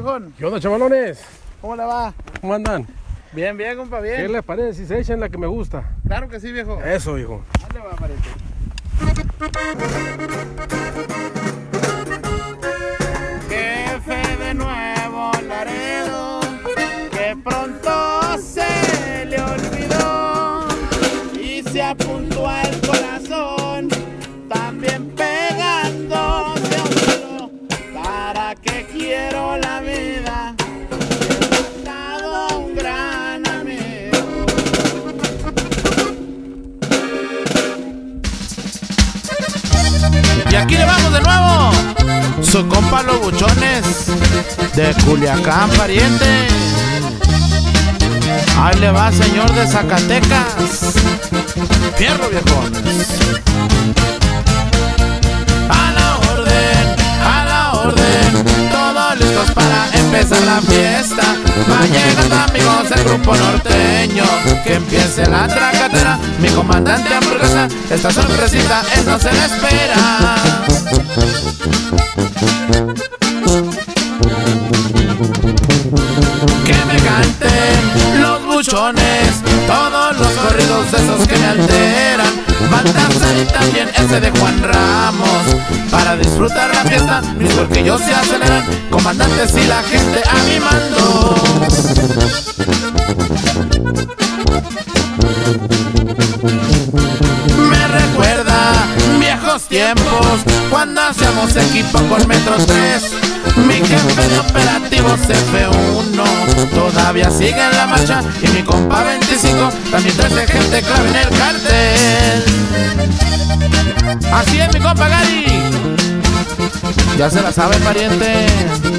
viejón? ¿Qué onda, chavalones? ¿Cómo le va? ¿Cómo andan? Bien, bien, compa, bien. ¿Qué les parece si se echan la que me gusta? Claro que sí, viejo. Eso, hijo. ¿Dónde va, pariente? Jefe de Nuevo Laredo, que pronto se le olvidó y se apuntó al corazón, también pegándose a un tiro. ¿Para qué quiero la vida? He matado un gran amigo. Y aquí le vamos de nuevo. Su compa Los Buchones de Culiacán, pariente. Ahí le va, señor de Zacatecas. Fierro, viejones. A la orden, todos listos para empezar la fiesta. Va llegando, amigos, el grupo norteño. Que empiece la tracatera, mi comandante hamburguesa. Esta sorpresita es no se la espera. Que me canten los buchones, todos los corridos esos que me alteran. Baltasar y también ese de Juan Ramos, para disfrutar la fiesta, mis puerquillos se aceleran. Comandantes y la gente a mi mando. Me recuerda viejos tiempos, cuando hacíamos equipo con Metro 3. Mi jefe de operativos F1 todavía sigue en la marcha, y mi compa 25 también trae gente clave en el cartel. Así es, mi compa Gary. Ya se la sabe, pariente.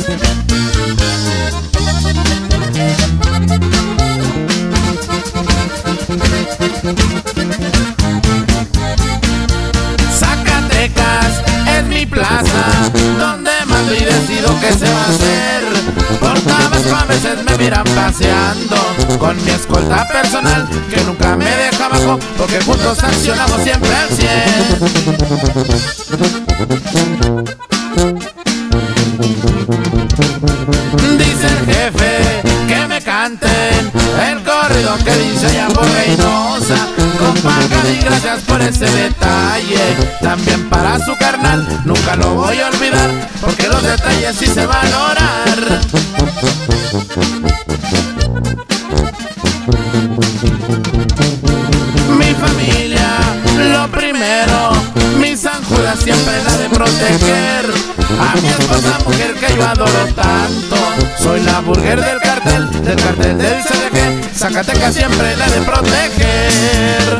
Zacatecas es mi plaza, donde mando y decido qué se va a hacer. Por Tabasco a veces me miran paseando con mi escolta personal, que nunca me deja abajo, porque juntos accionamos siempre al 100. Dice el jefe que me canten el corrido que dice ya por Reynosa. Compa Gary, gracias por ese detalle. También para su carnal, nunca lo voy a olvidar, porque los detalles sí se valorar. Mi familia, lo primero, mi San Judas siempre la de proteger. A mi esposa, mujer que yo adoro tanto, soy la burger del cartel del CDG. Zacatecas siempre la de proteger.